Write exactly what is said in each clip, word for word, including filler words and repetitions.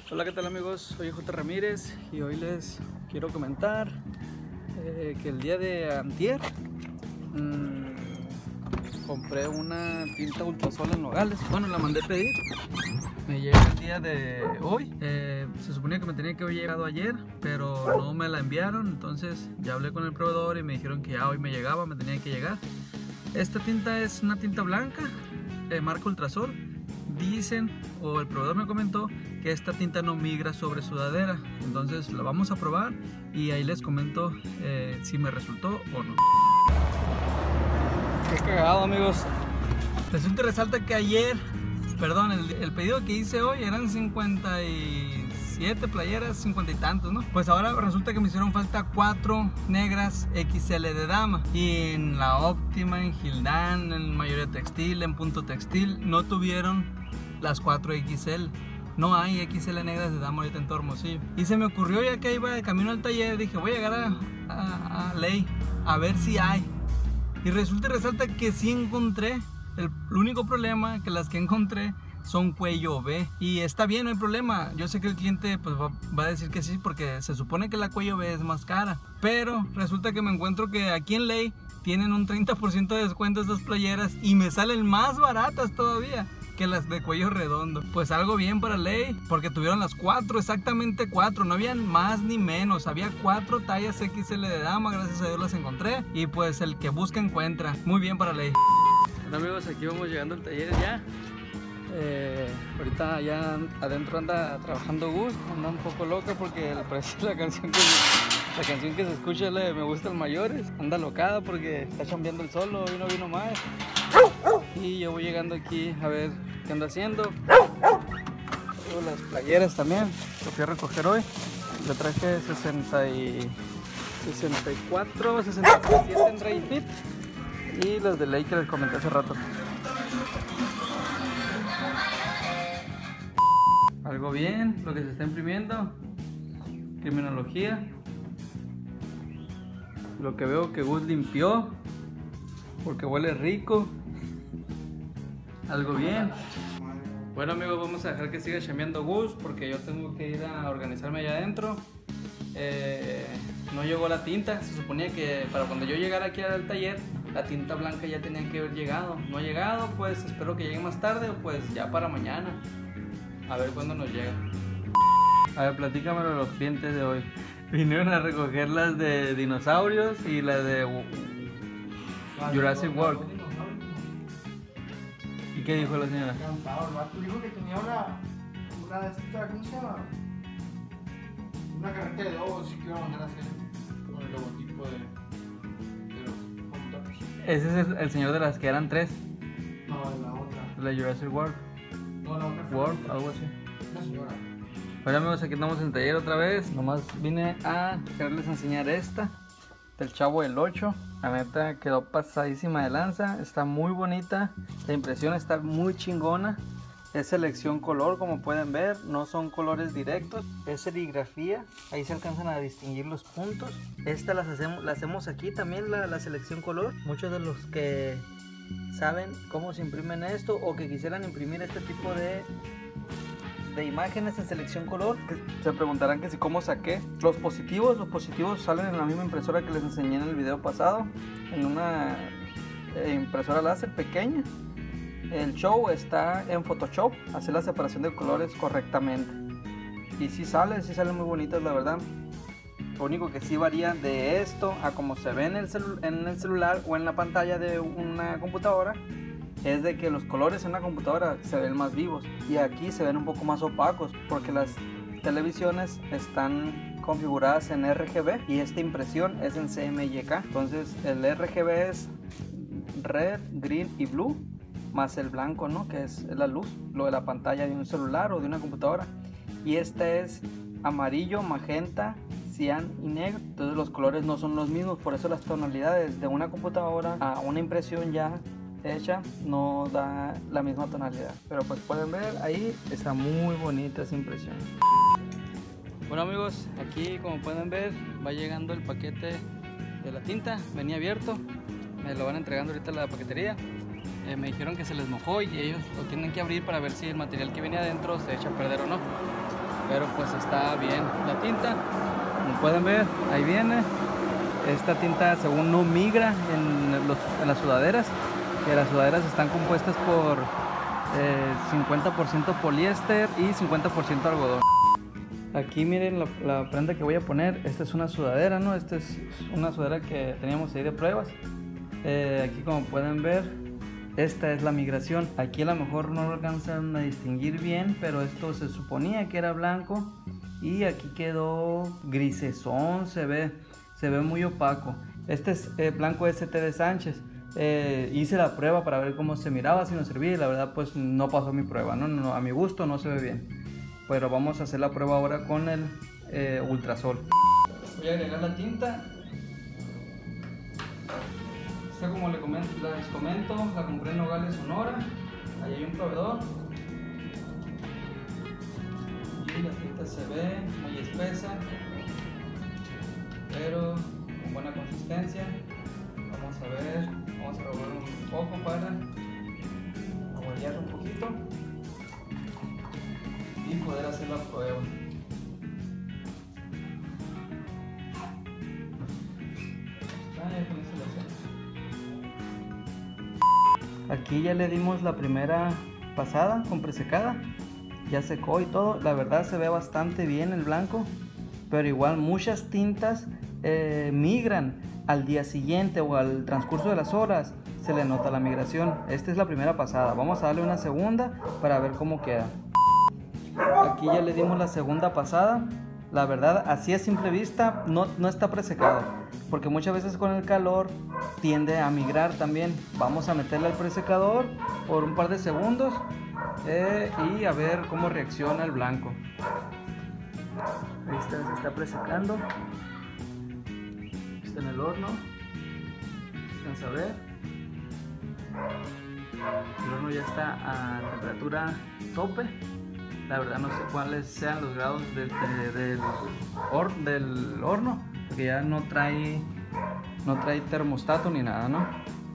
Hola, ¿qué tal amigos? Soy J. Ramírez y hoy les quiero comentar eh, que el día de antier mmm, compré una tinta Ultrasol en Nogales. Bueno, la mandé a pedir, me llega el día de hoy. eh, se suponía que me tenía que haber llegado ayer, pero no me la enviaron. Entonces ya hablé con el proveedor y me dijeron que ya hoy me llegaba, me tenía que llegar. Esta tinta es una tinta blanca de marca Ultrasol. Dicen, o el proveedor me comentó, que esta tinta no migra sobre sudadera. Entonces la vamos a probar y ahí les comento eh, si me resultó o no. Qué cagado, amigos. Resulta y resalta que ayer, perdón, el, el pedido que hice hoy eran cincuenta y siete playeras, cincuenta y tantos, ¿no? Pues ahora resulta que me hicieron falta cuatro negras equis ele de dama. Y en La Óptima, en Gildan, en Mayoría Textil, en Punto Textil, no tuvieron las cuatro equis ele. No hay equis ele negras de dama ahorita en todo Hermosillo. Y se me ocurrió, ya que iba de camino al taller, dije voy a llegar a, a, a Ley a ver si hay. Y resulta y resalta que sí encontré. El, el único problema que las que encontré son cuello B. Y está bien, no hay problema. Yo sé que el cliente pues, va, va a decir que sí, porque se supone que la cuello B es más cara. Pero resulta que me encuentro que aquí en Ley tienen un treinta por ciento de descuento estas playeras y me salen más baratas todavía que las de cuello redondo. Pues algo bien para Ley, porque tuvieron las cuatro, exactamente cuatro, no habían más ni menos, había cuatro tallas equis ele de dama, gracias a Dios las encontré, y pues el que busca encuentra. Muy bien para Ley. Bueno amigos, aquí vamos llegando al taller ya. Eh, ahorita ya adentro anda trabajando Gus, anda un poco loca porque el precio de la canción que la canción que se escucha le, me gusta el Mayores, anda locada porque está chambeando el solo, hoy no vino más. Y yo voy llegando aquí a ver qué anda haciendo. Tengo las playeras también, que fui a recoger hoy. Le traje sesenta y cuatro, sesenta y siete en Dry Fit y las de Ley que les comenté hace rato. Algo bien, lo que se está imprimiendo. Criminología. Lo que veo que Gus limpió porque huele rico. Algo bien. Bueno amigos, vamos a dejar que siga chambeando Gus porque yo tengo que ir a organizarme allá adentro. eh, No llegó la tinta. Se suponía que para cuando yo llegara aquí al taller la tinta blanca ya tenía que haber llegado. No ha llegado, pues espero que llegue más tarde o pues ya para mañana. A ver cuándo nos llega. A ver, platícame de los clientes de hoy. Vinieron a recoger las de dinosaurios y las de Jurassic World. ¿Y qué dijo la señora? Encantado, el vato dijo que tenía una, una de estas, ¿cómo se llama? Una carreta de dos, y que iba a mandar a hacer con el logotipo de, de los computadores. Ese es el, el señor de las que eran tres. No, de la otra. La Jurassic World. No, la otra fue World, algo así. una señora. Bueno amigos, aquí estamos en el taller otra vez. Nomás vine a quererles enseñar esta del Chavo del ocho. La neta quedó pasadísima de lanza. Está muy bonita. La impresión está muy chingona. Es selección color, como pueden ver. No son colores directos. Es serigrafía. Ahí se alcanzan a distinguir los puntos. Esta las hacemos, la hacemos aquí también, la, la selección color. Muchos de los que saben cómo se imprimen esto o que quisieran imprimir este tipo de de imágenes en selección color, se preguntarán que si cómo saqué los positivos. Los positivos salen en la misma impresora que les enseñé en el video pasado, en una impresora láser pequeña. El show está en Photoshop, hacer la separación de colores correctamente y si sale, si salen muy bonitas la verdad. Lo único que sí varía de esto a como se ve en el, en el celular o en la pantalla de una computadora es de que los colores en la computadora se ven más vivos y aquí se ven un poco más opacos porque las televisiones están configuradas en R G B y esta impresión es en C M Y K. Entonces el R G B es red, green y blue más el blanco, ¿no? Que es la luz, lo de la pantalla de un celular o de una computadora, y este es amarillo, magenta, cian y negro. Entonces los colores no son los mismos, por eso las tonalidades de una computadora a una impresión ya hecha no da la misma tonalidad, pero pues pueden ver ahí está muy bonita esa impresión. Bueno amigos, aquí como pueden ver va llegando el paquete de la tinta, venía abierto, me lo van entregando ahorita a la paquetería. Eh, me dijeron que se les mojó y ellos lo tienen que abrir para ver si el material que venía adentro se echa a perder o no. pero pues está bien la tinta. Como pueden ver, ahí viene. Esta tinta según no migra en, los, en las sudaderas, que las sudaderas están compuestas por eh, cincuenta por ciento poliéster y cincuenta por ciento algodón. Aquí miren la, la prenda que voy a poner. Esta es una sudadera, ¿no? Esta es una sudadera que teníamos ahí de pruebas. Eh, aquí como pueden ver, esta es la migración. Aquí a lo mejor no lo alcanzan a distinguir bien, pero esto se suponía que era blanco y aquí quedó grisesón, se ve. Se ve muy opaco. Este es eh, blanco S T de Sánchez. Eh, hice la prueba para ver cómo se miraba, si nos servía, y la verdad pues no pasó mi prueba, ¿no? No, a mi gusto no se ve bien. Pero vamos a hacer la prueba ahora con el eh, Ultrasol. Voy a agregar la tinta. Esta, como les comento, les comento, la compré en Nogales, Sonora. Ahí hay un proveedor. Y la tinta se ve muy espesa, pero con buena consistencia. Vamos a ver, vamos a revolver un poco para aguardiar un poquito y poder hacer la prueba. Aquí ya le dimos la primera pasada con presecada, ya secó y todo. La verdad se ve bastante bien el blanco, pero igual muchas tintas eh, migran al día siguiente o al transcurso de las horas, se le nota la migración. Esta es la primera pasada, vamos a darle una segunda para ver cómo queda. Aquí ya le dimos la segunda pasada. La verdad, así a simple vista no, no está presecado, porque muchas veces con el calor tiende a migrar también. Vamos a meterle al presecador por un par de segundos eh, y a ver cómo reacciona el blanco. Ahí está, se está presecando. Está en el horno. Vamos a ver. El horno ya está a temperatura tope. La verdad no sé cuáles sean los grados del, de, del, or, del horno, porque ya no trae, no trae termostato ni nada, ¿no?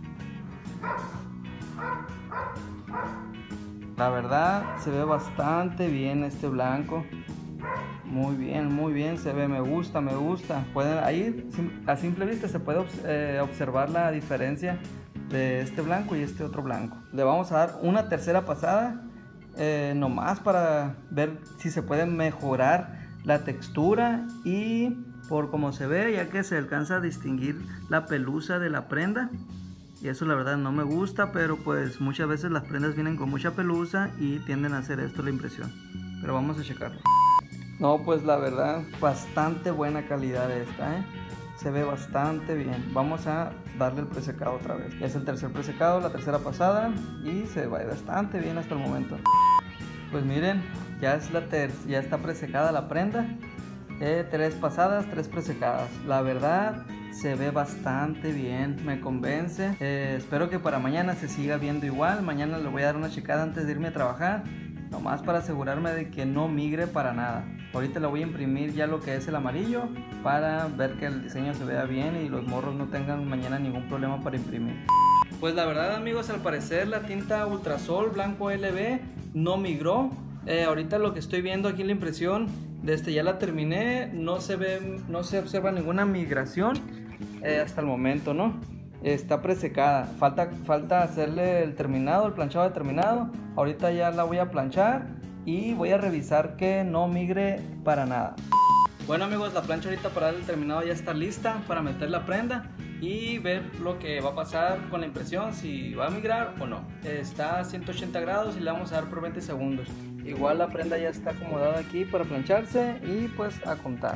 La verdad se ve bastante bien este blanco. Muy bien, muy bien se ve, me gusta, me gusta. Pueden, ahí a simple vista se puede eh, observar la diferencia de este blanco y este otro blanco. Le vamos a dar una tercera pasada. Eh, nomás para ver si se puede mejorar la textura y por como se ve, ya que se alcanza a distinguir la pelusa de la prenda, y eso la verdad no me gusta, pero pues muchas veces las prendas vienen con mucha pelusa y tienden a hacer esto la impresión, pero vamos a checarlo. No, pues la verdad bastante buena calidad esta, ¿eh? Se ve bastante bien. Vamos a darle el presecado otra vez. Es el tercer presecado, la tercera pasada, y se ve bastante bien hasta el momento. Pues miren, ya, es la ter ya está presecada la prenda. Eh, tres pasadas, tres presecadas. La verdad se ve bastante bien, me convence. Eh, espero que para mañana se siga viendo igual. Mañana le voy a dar una checada antes de irme a trabajar, nomás para asegurarme de que no migre para nada. Ahorita le voy a imprimir ya lo que es el amarillo para ver que el diseño se vea bien y los morros no tengan mañana ningún problema para imprimir. Pues la verdad, amigos, al parecer la tinta Ultrasol blanco L B no migró. Eh, ahorita lo que estoy viendo aquí en la impresión, desde ya la terminé, no se ve, no se observa ninguna migración eh, hasta el momento, ¿no? Está presecada, falta, falta hacerle el terminado, el planchado de terminado. Ahorita ya la voy a planchar y voy a revisar que no migre para nada. Bueno, amigos, la plancha ahorita para dar el terminado ya está lista para meter la prenda y ver lo que va a pasar con la impresión, si va a migrar o no. Está a ciento ochenta grados y le vamos a dar por veinte segundos. Igual la prenda ya está acomodada aquí para plancharse y pues a contar.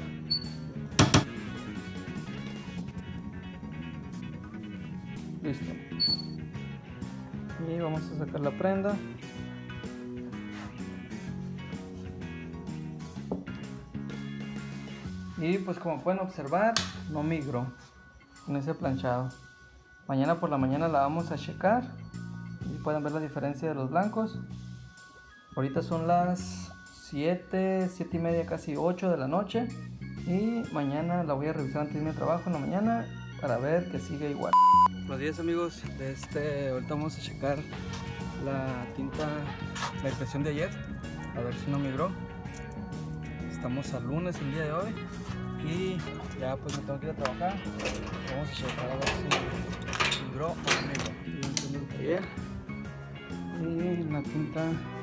Listo. Y vamos a sacar la prenda. Y pues como pueden observar, no migró en ese planchado. Mañana por la mañana la vamos a checar y pueden ver la diferencia de los blancos. Ahorita son las siete, siete y media, casi ocho de la noche. Y mañana la voy a revisar antes de irme a trabajo en la mañana para ver que sigue igual. Buenos días, amigos. Este, ahorita vamos a checar la tinta, la impresión de ayer, a ver si no migró. Estamos al lunes el día de hoy y ya pues me tengo que ir a trabajar. Vamos a checar a ver si migró o no migró. Estoy en el taller y la tinta,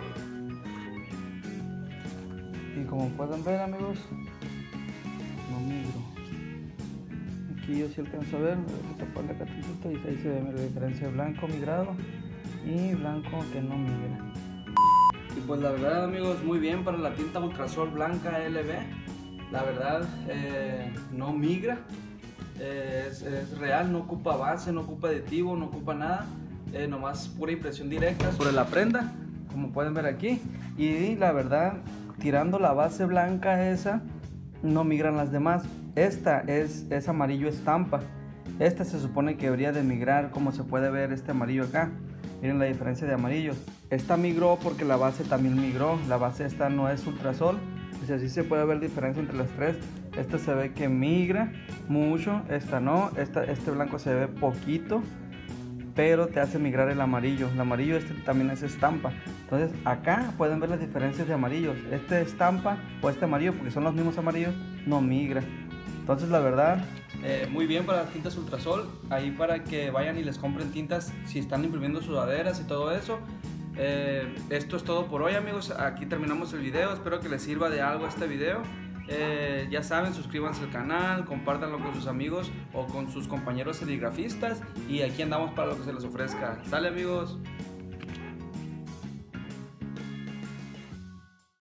y como pueden ver, amigos, no migro. Aquí yo sí alcanzo a ver, voy a tapar la catita y ahí se ve la diferencia de blanco migrado y blanco que no migra. Y pues la verdad, amigos, muy bien para la tinta Ultrasol blanca L B. La verdad eh, no migra, eh, es, es real, no ocupa base, no ocupa aditivo, no ocupa nada, eh, nomás pura impresión directa sobre la prenda, como pueden ver aquí. Y la verdad, tirando la base blanca esa, no migran las demás. Esta es, es amarillo estampa, esta se supone que debería de migrar, como se puede ver este amarillo acá. Miren la diferencia de amarillos. Esta migró porque la base también migró. La base esta no es Ultrasol. Pues así se puede ver diferencia entre las tres. Esta se ve que migra mucho, esta no. Esta, este blanco se ve poquito, pero te hace migrar el amarillo. El amarillo este también es estampa. Entonces acá pueden ver las diferencias de amarillos. Este estampa o este amarillo, porque son los mismos amarillos, no migra. Entonces la verdad, eh, muy bien para las tintas Ultrasol. Ahí para que vayan y les compren tintas si están imprimiendo sudaderas y todo eso. Eh, esto es todo por hoy, amigos. Aquí terminamos el video. Espero que les sirva de algo este video. Eh, ya saben, suscríbanse al canal, compártanlo con sus amigos o con sus compañeros serigrafistas. Y aquí andamos para lo que se les ofrezca. Sale, amigos.